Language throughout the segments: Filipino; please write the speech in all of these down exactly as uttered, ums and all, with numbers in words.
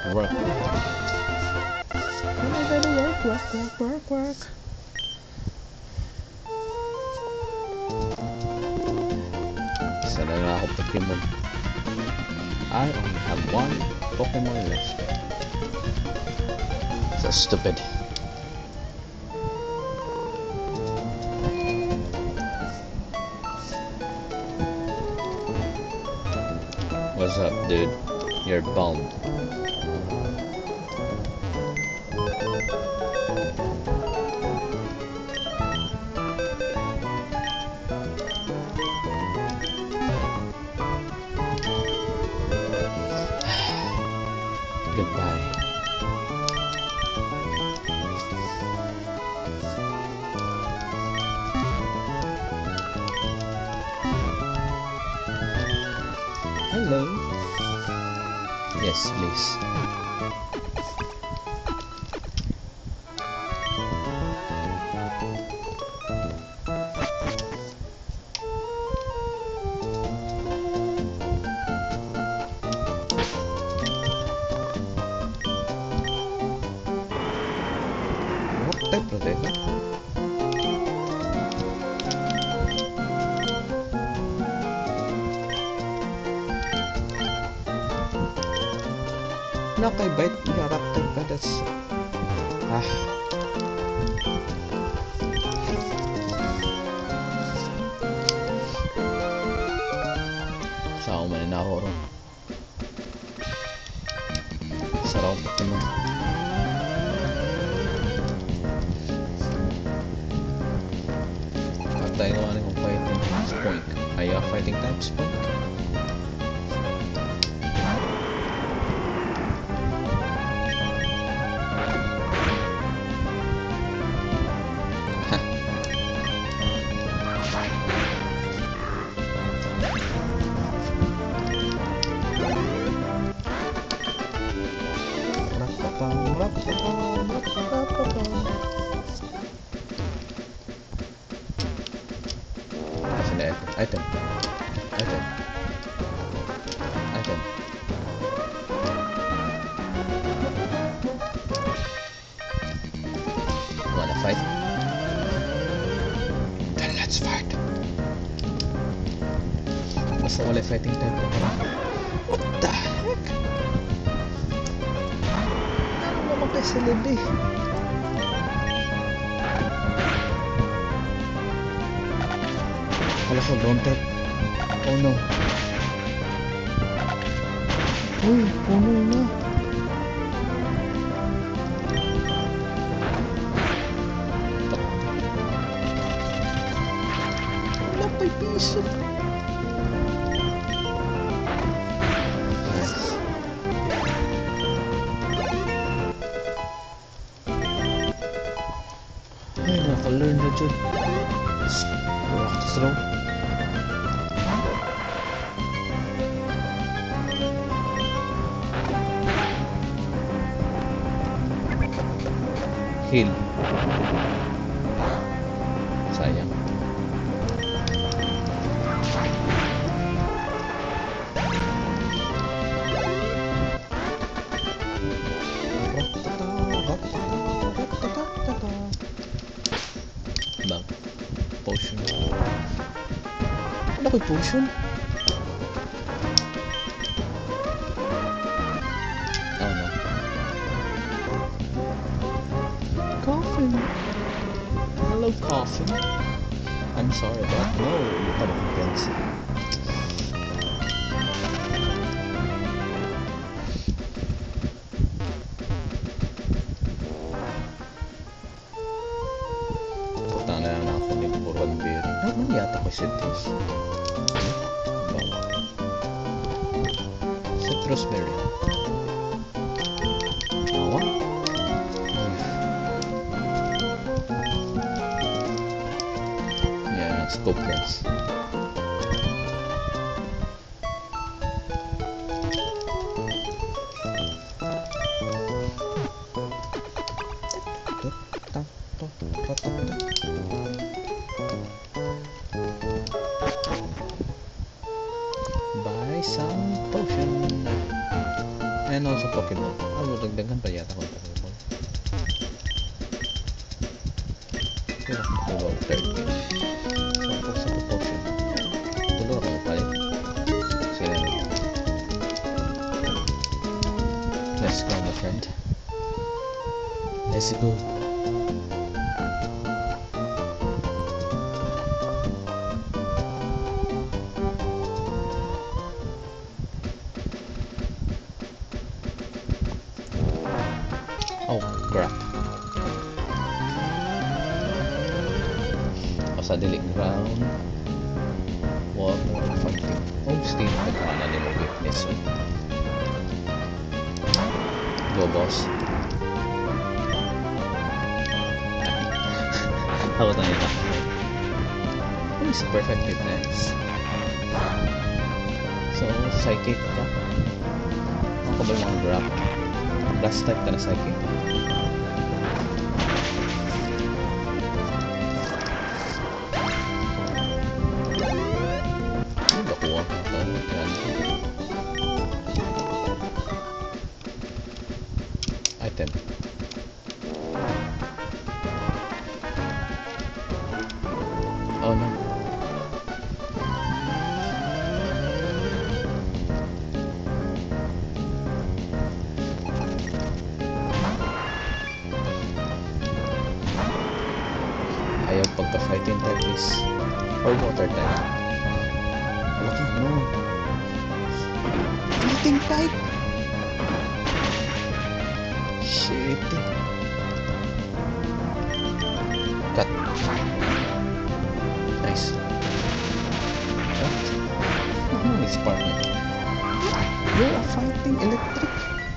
Work. Work, work, work, work, work. Isa na lang ako Pokemon. I only have one Pokemon left. So stupid. What's up, dude? You're bummed. Goodbye. Hello. Yes, please. What type of data? Nakay-bite, yaraptag ka, that's... Ah. Saan ako manin ako ron? Sarap Pokemon. At tayo naman yung fighting types point. Ay, uh, fighting types point. Item. Item. Item. Wanna fight? Then let's fight. Basta wala fighting type. What the heck? Ano naman kayo sa libi? Wala ko ground type. Oh no. Uy, puno na. Wala pa'y piso. Ay, naka-learn na dyan. Practice raw. Heal. Sayang. Bang. Potion. Ano ko'y potion? Oh no. Coffin. Hello, coffin. I'm sorry, but no, you have a pencil. Puta na lang ako ng buron berry. Ano yata ko citrus? Bawa. Citrus berry. Bawa? Scope lens. Buy some potion and also Pokemon. Ah, magdagdagan pa yata kung Pokemon. Pero Pokemon thirteen. So, ako sa proportion. Tulo ako palit. Sila na. Let's go, my friend. Let's go. Oh, crap. O sa dilig ground. Water fighting. Oh, steam. Nagkana din mo weakness. Eh. Go, boss. Ako tayo na. Oh, it's perfect fitness. So, psychic ka. Ano ka ba yung mga grab? Last type ka na psychic. Ano ba kuha ka ito? Item. Oh no. Ayaw pagka-fighting type is or water type. Laki no. Fighting type. Shit. Cut. Nice. What? Oh, it's partner. You're a fighting electric.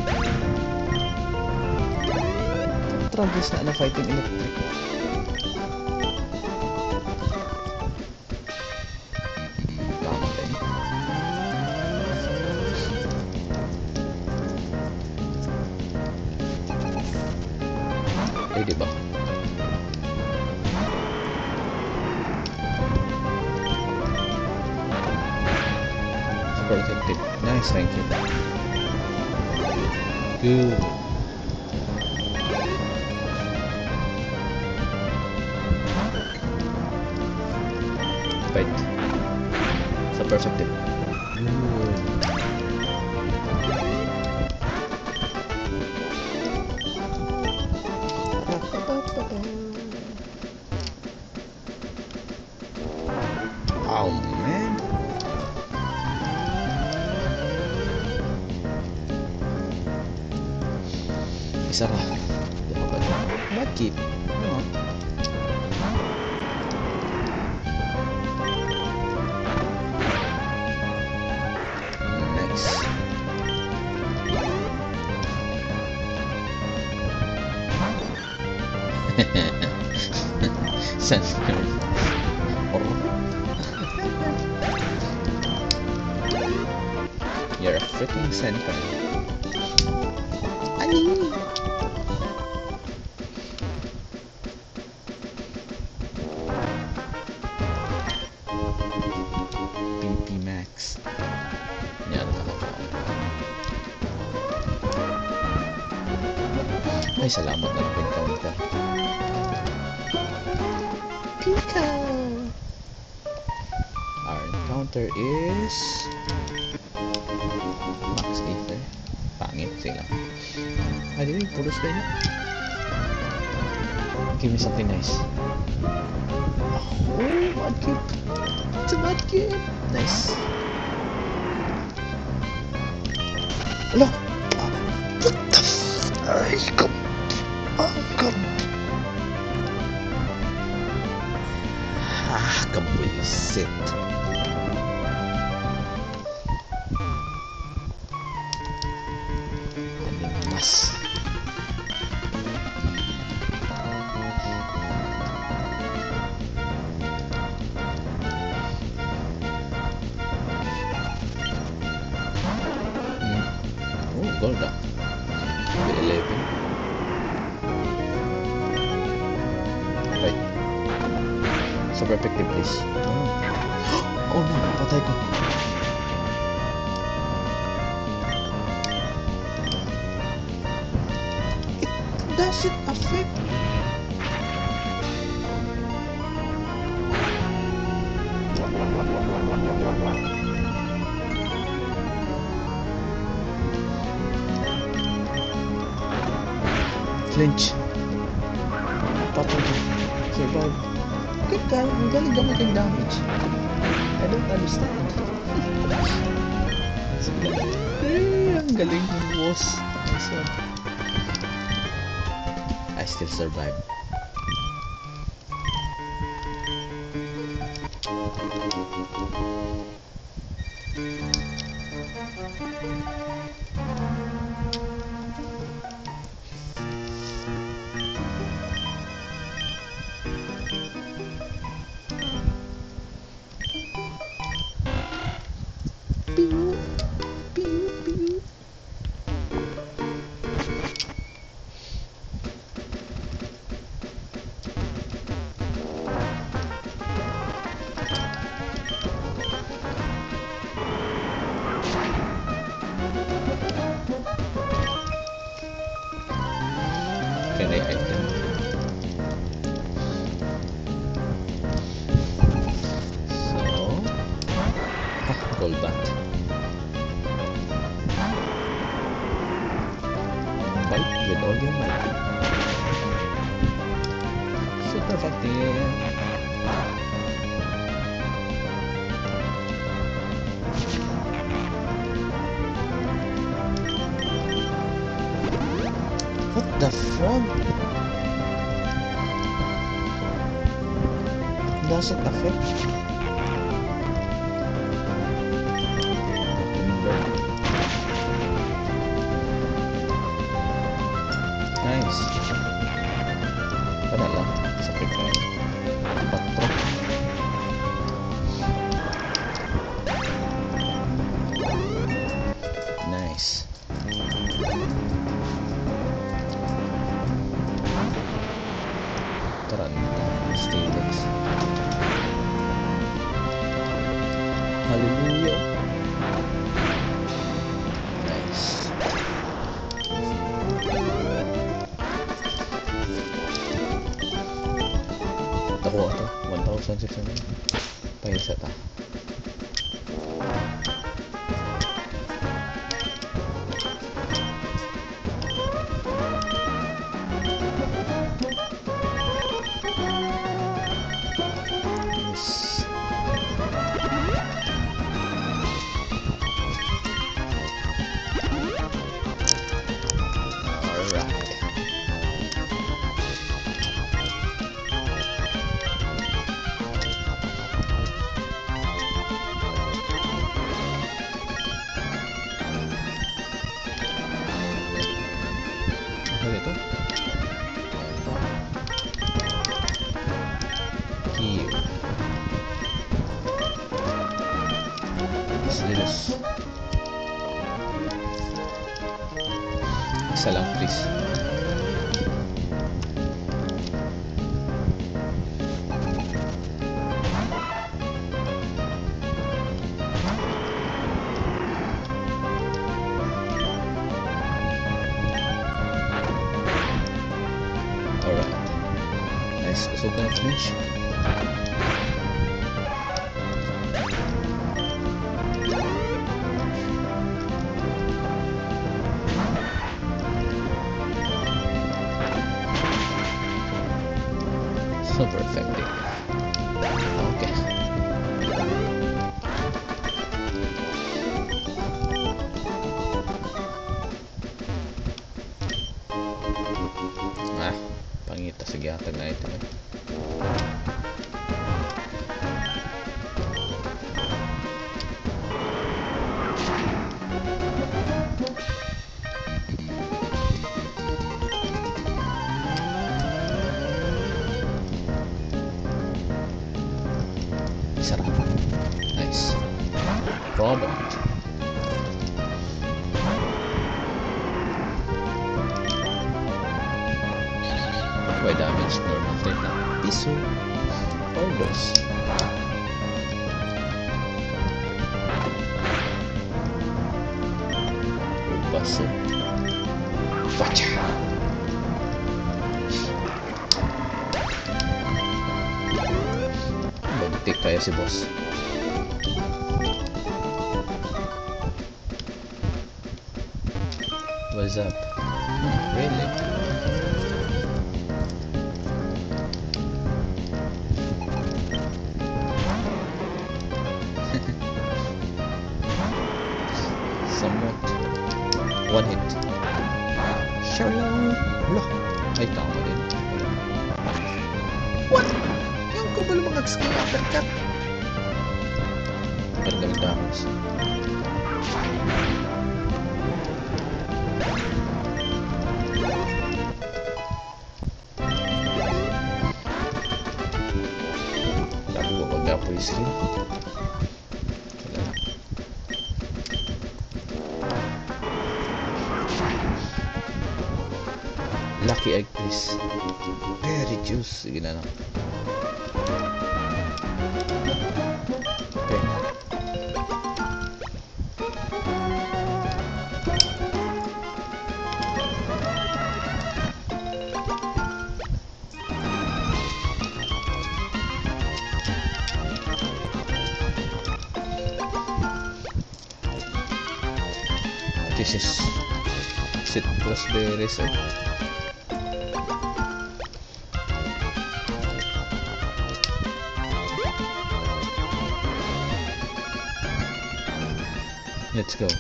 Tragos na na fighting electric. Eh, diba? Super effective. Nice, thank you. Good. Wait. Super effective. Good. Oh man. Isa ra. Bakit? Ano? Nice. Sensitive. You're a freaking center. Ay! P P Max. Yan nakakatawa. Ay, salamat na nag-encounter. Pika! Our encounter is Max Eater. Pangit sila. I didn't pulos kayo. Give me something nice. Oh, mudkip. It's a mudkip. Nice. Ala! What the f... Ay, come. Oh, come. Ah, kabuisit. Animas. Hmm. Oh, gold ah. eleven. Right. Super effective, please. Oh. Oh no, patay ko. does it affect? Flinch. Patay. Survive. Good guy. Ang galing gamitin damage. I don't understand. Eh, ang galing ng boss. Nice one. I still survive. Pew, pew, pew. Can I hide them? So, ah, gold bat. Fight with all your might. Super fighting. What the frog? Does it affect? Nice. Wala lang. Sakit na yun. Patro. Nice. Taranta. Steelix. Hallelujah. Nice. Nakuha ito. one thousand six hundred. Paisa ta. Yes. Alright. Ano ito? Here. This. Isa lang, please. Alright. Nice. So can I finish? Super effective. Okay. Ah, pangita sige atag na ito. Sarap. Nice. Robot. Why damage normal type na piso or dos. Baso. Wacha. hectic kaya si boss. What's up? Really? Somewhat. One hit. Shalom! Wala. Ay, tama din. What? Yung kubol mga skill uppercut. Pagdagamit damage. Dapat ko pag-apoy skill. Lucky egg please. Very juice. Sige na lang. Okay. This is citrus berries. Eh? Let's go.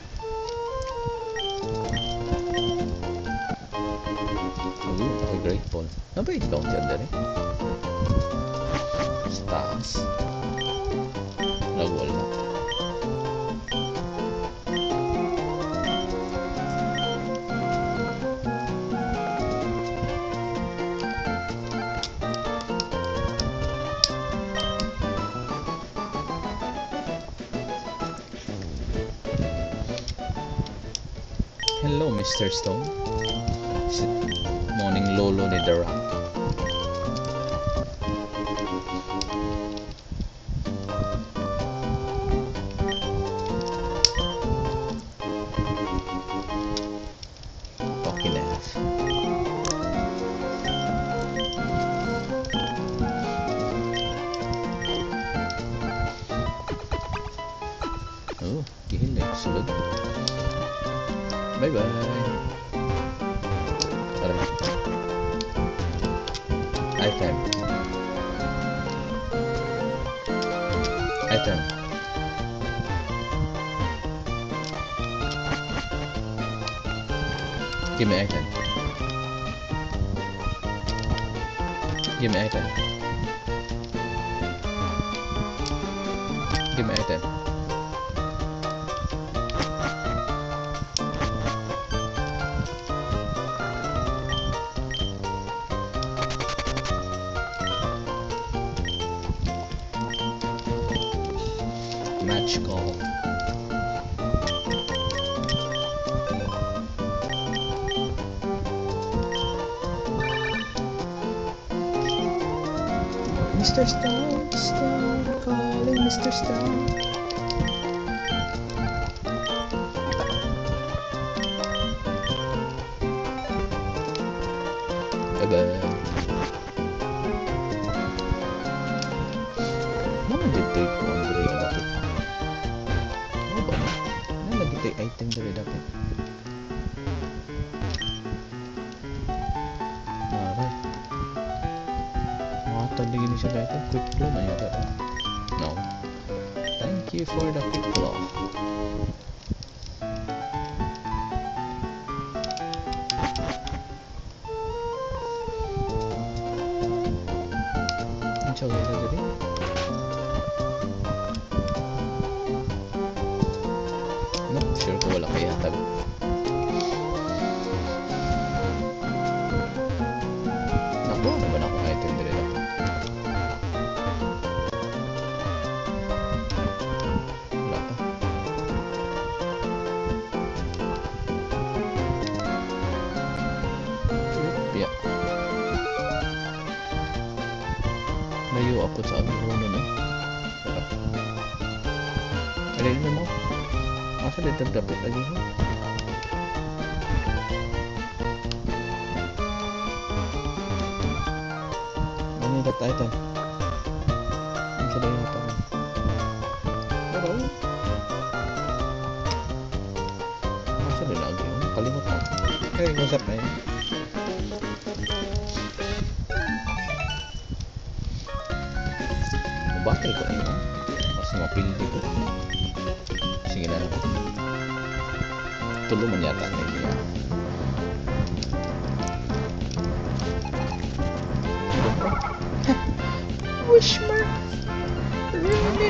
Ooh, a great ball. Nabait ka dyan dali. Stars. Nagwal na. Hello, Mister Stone. Is it morning lolo ni The Rock? Talking F. Oh, gihil eh. Sulod. Bye bye. Alright. Item. Item. Give me item. Give me item. Give me item. Match call. Mister Stone, Stone, calling Mister Stone. Bye-bye. Mana detect ko ang dali na dapat? Ano ba? Ano nag-detect item dali dapat? Aray. Makatali gini siya dito. Quick claw na yata. No. Thank you for the quick claw. Coba kita jadi nope, sure ko wala kaya tag nakuha naman ako item dali lang wala pa yeah. Layo ako sa agulo na. Alin mo mo? Asa dito dapat lagi mo? Ano dapat item? dito na yata. Hello? Masa na lagi yun? Kalimutan. Hey, what's up, man? Mabatay ko na yun. Mas mapildi ko. Sige na naman. Tulo man yata na niya. Wish mark. Really?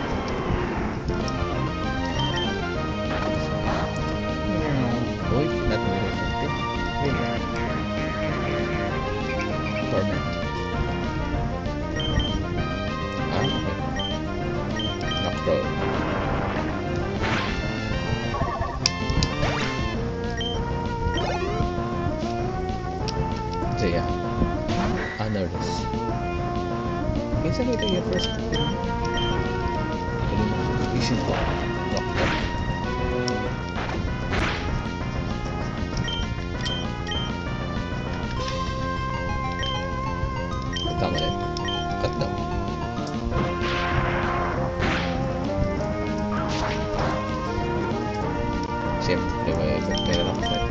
Boy, not really something. Really? Torment. Ah, okay. Knockro. So yeah. Honors. Kinsa na ito yung first Pokemon? Vision ko. Knockro. Tama rin. Cut down. Siyempre, may ikot may rock set.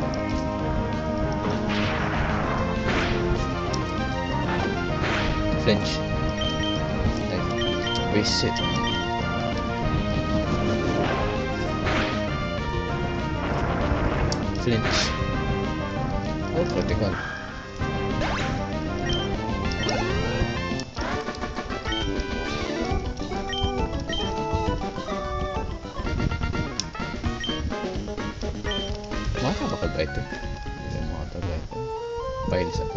Flinch. Waste it. Flinch. Oh, critical. Maka ba kag-item? Hindi mo kag-item. File sa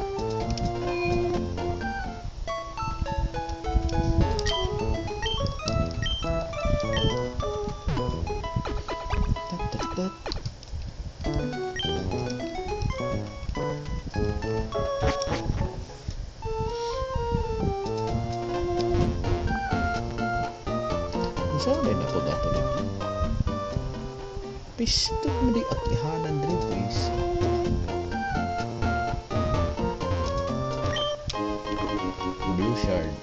saan na ako dato nito? Pistot mo di at ihanan rin please. Blue shard.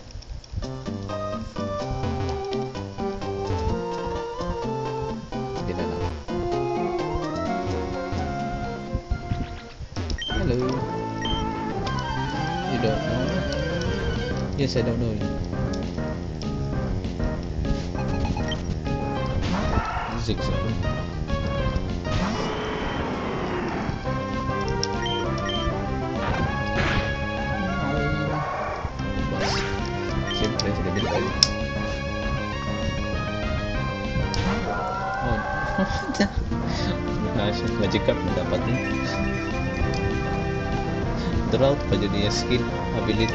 Hindi na lang. Hello. You don't know? Yes, I don't know you. Zigzag. Bas. Siyempre, sila din kayo. Oh. Gosh, magic card na dapat eh. Drought pa dyan yung skill, ability.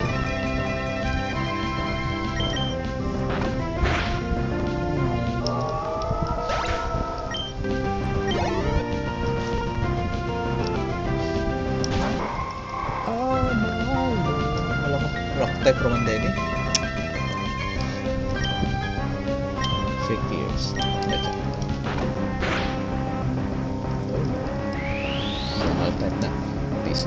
Type roman din eh. Fake years. Mahal type na. Piso.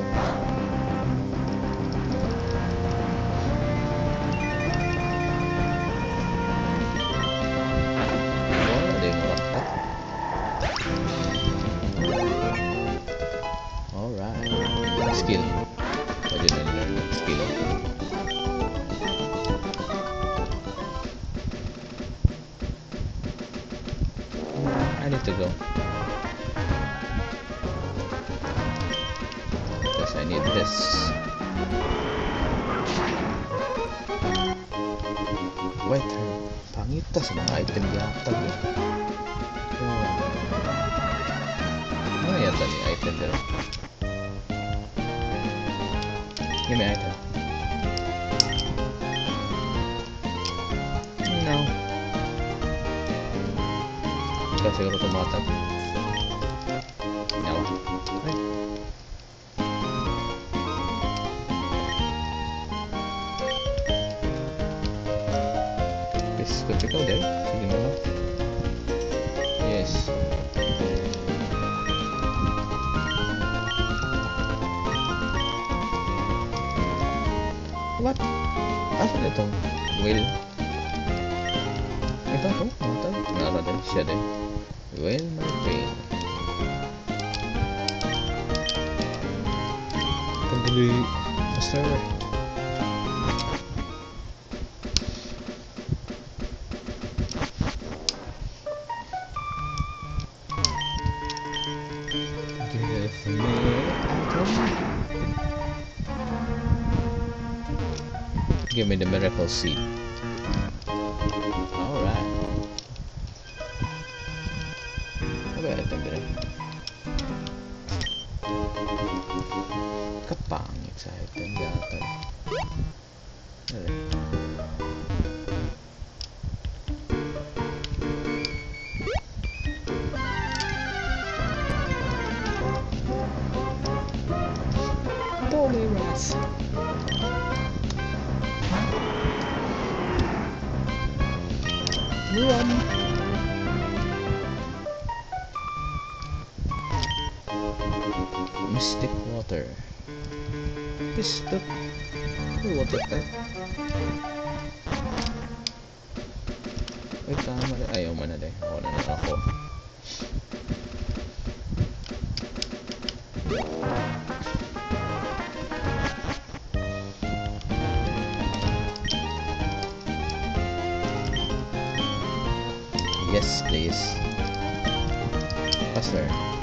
Oh, ada yung rock type. Alright. Skill. Pwede na learn ng skill. I need to go because I need this. Wait, pangita sa mga item yata eh. Ano yata ni item dito? Give me item. No. Ikaw siguro tumatag. Yawa. Ay. Biskot ikaw dahil. Sige na lang. Yes. What? Asan itong wheel? Ito, oh, matay. Nara din siya din. Well, my brain. Pagdali. Master. Give me the miracle seed. Alright. Apa ya tembere? Kapangit sa item yata. Ano? Poliwrath. Run. Mystic water. Mystic water type. Ay, tama na. Ayaw man na deh. Ako na na ako. Yes, please. Faster.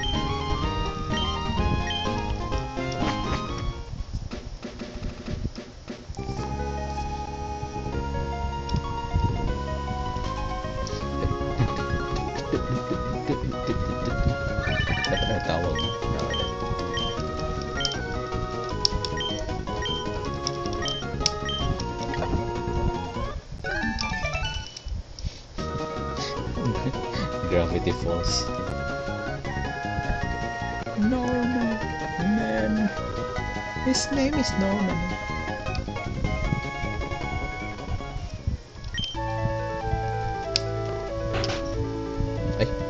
Dapat na tawag. Gravity Falls. Norman Man. His name is Norman. Ay.